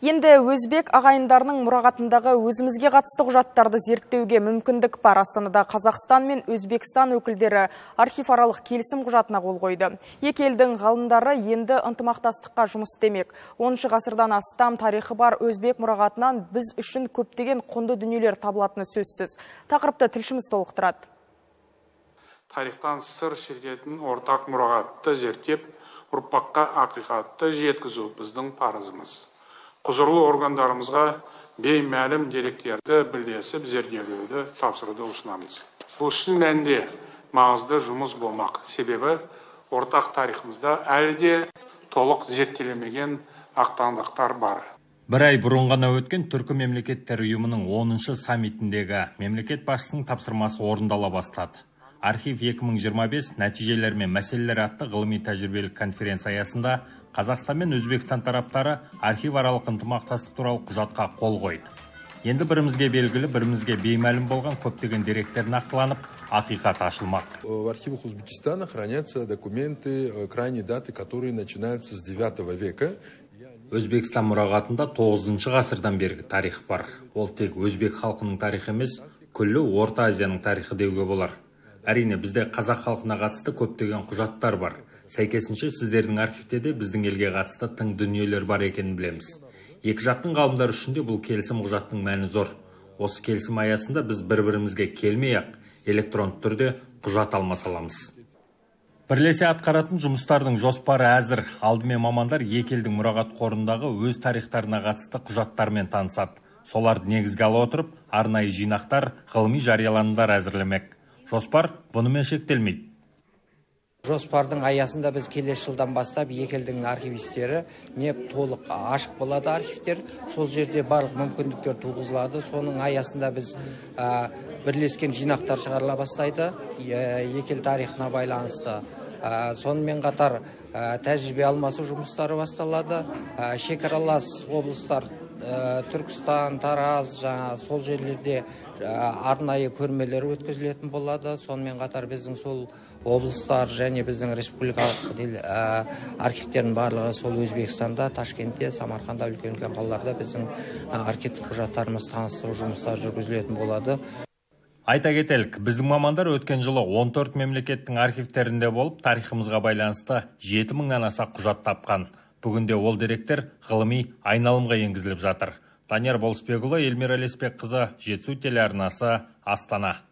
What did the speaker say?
Енді өзбек ағайындарының мұрағатындағы өзімізге қатысты құжаттарды зерттеуге мүмкіндік бар. Астанада Қазақстан мен Өзбекстан өкілдері архиваралық келісім құжатына қол қойды. Екі елдің ғалымдары енді ынтымақтастыққа жұмыс істемек. 10 ғасырдан астам тарихы бар өзбек мұрағатынан біз үшін көптеген құнды дүниелер табылатыны сөзсіз. Тақырыпты тілшіміз толықтырады. Тарихтан сыр шертетін ортақ мұрағатты зерттеп, ұрпаққа ақиқатты жеткізу біздің парызымыз. Құзырлы органдарымызға беймәлім деректерді бірлесіп зерделеуді тапсыруды ұсынамыз. Бұл шын мәнінде маңызды жұмыс болмақ. Себебі ортақ тарихымызда әлі де толық зерттелмеген ақтаңдақтар бар. Бір ай бұрын ғана өткен Түркі мемлекеттер ұйымының 10-шы саммитіндегі мемлекет басшысының тапсырмасы орындала бастады. Архив 2025 нәтижелер мен мәселелер атты ғылыми тәжірибелік конференция аясында Қазақстан мен Өзбекстан тараптары архиваралық ынтымақтастық туралы құжатқа қол қойды. Енді бірімізге белгілі, бірімізге беймәлім болған көптеген деректер нақтыланып, ақиқат ашылмақ. В архивах Узбекистана хранятся документы крайней даты, которые начинаются с 9 века. Өзбекстан мұрағатында 9-шы ғасырдан бергі тарих бар. Ол тек өзбек халқының тарихы емес, күллі Орта Азияның тарихы деуге болар. Әрине, бізде қазақ халқына қатысты көптеген құжаттар бар. Сәйкесінше сіздердің архивте де біздің елге қатысты тың дүниелер бар екенін білеміз. Екі жақтың ғалымдар үшін де бұл келісім құжаттың мәні зор. Осы келісім аясында біз бір-бірімізге келмей-ақ электронды түрде құжат алмаса аламыз. Бірлесе атқаратын жұмыстардың жоспары әзір. Алдымен мамандар екі елдің мұрағат қорындағы өз тарихтарына қатысты құжаттармен танысады. Соларды негізге ала отырып, арнайы жинақтар, ғылыми жарияланымдар әзірлемек. Жоспар бұнымен шектелмейді. Жоспардың аясында біз келесі жылдан бастап екі елдің архивистері толық ашық болады архивтер. Сол жерде барлық мүмкіндіктер туғызылады. Соның аясында біз бірлескен жинақтар шығарыла бастайды. Екі ел тарихына байланысты. Сонымен қатар тәжірибе алмасу жұмыстары басталады. Шекаралас облыстар Түркістан, Тараз, сол жерлерде арнайы көрмелер өткізілетін болады. Сонымен қатар біздің сол облыстар және біздің республикалық архивтердің барлығы сол Өзбекстанда, Ташкентте, Самарқанда, үлкен қалаларда біздің архивтік құжаттарымыз таныстыру жұмыстары жүргізілетін болады. Айта кетелік, біздің мамандар өткен жылы 14 мемлекеттің архивтерінде болып, тарихымызға байланысты 7000-нан аса құжат тапқан. Бүгінде ол деректер ғылыми айналымға енгізіліп жатыр. Данияр Болысбекұлы, Эльмира Леспек қызы, Жетісу телеарнасы, Астана.